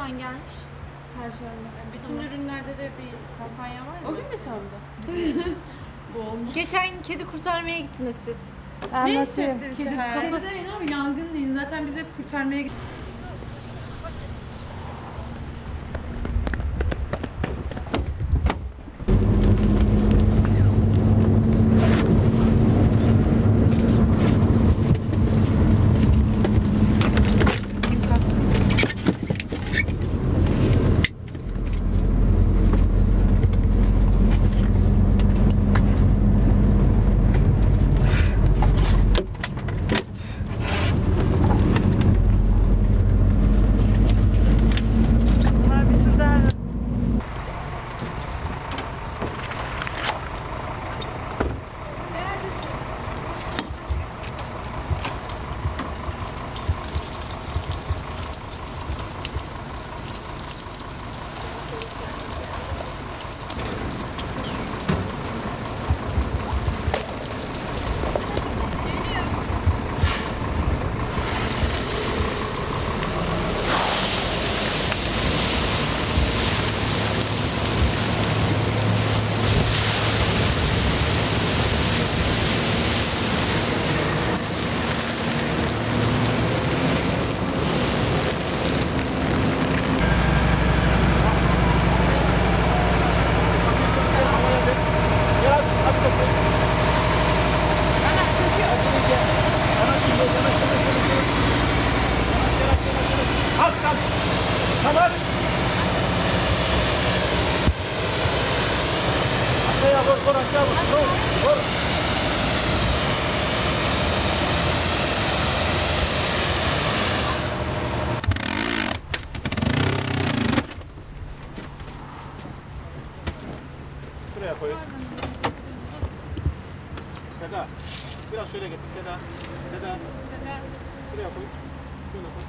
zaman gelmiş? Çarşamba. Bütün ürünlerde de bir kampanya var mı? O gün mü sondu? Bu olmuş. Geçen kedi kurtarmaya gittiniz siz. Ne hissettin Kedi sen? kafa- Kedi demeyin abi, yangın deyin. Zaten biz hep kurtarmaya gittik. Tamam. Aşağıya vur, vur aşağı vur. Vur, vur. Şuraya koy. Seda, biraz şöyle getir Seda. Seda. Şuraya koy. Şöyle koy.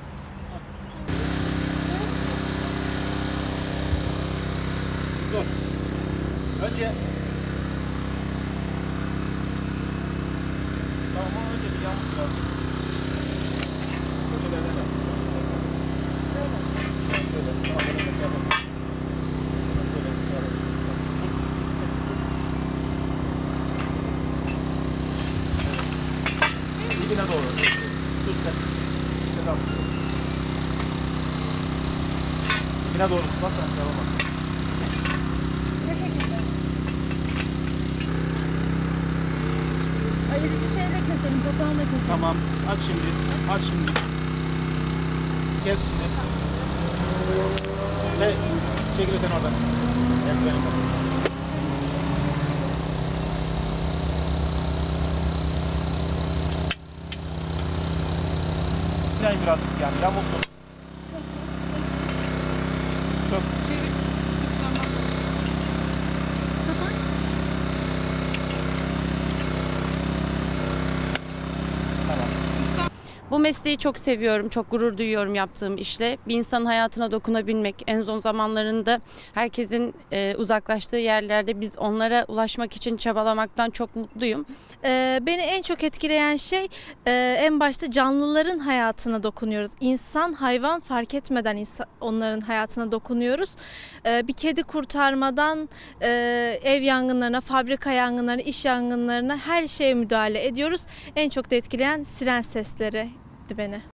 Dur. Önce tamam, önce bir yağmur lazım. Köşelerden de. Dibine doğru. Tut sen. Tamam. Dibine doğru. Bak sen devam et. Ayırıcı şeyle keselim, papağanla keselim. Tamam. Aç şimdi. Aç şimdi. Kes şimdi. Çekil sen oradan. Eldivenim var. Yine biraz yani yamulsun. Çok. Bu mesleği çok seviyorum, çok gurur duyuyorum yaptığım işle. Bir insanın hayatına dokunabilmek, en son zamanlarında herkesin uzaklaştığı yerlerde biz onlara ulaşmak için çabalamaktan çok mutluyum. Beni en çok etkileyen şey en başta canlıların hayatına dokunuyoruz. İnsan, hayvan fark etmeden onların hayatına dokunuyoruz. Bir kedi kurtarmadan ev yangınlarına, fabrika yangınlarına, iş yangınlarına her şeye müdahale ediyoruz. En çok da etkileyen siren sesleri beni.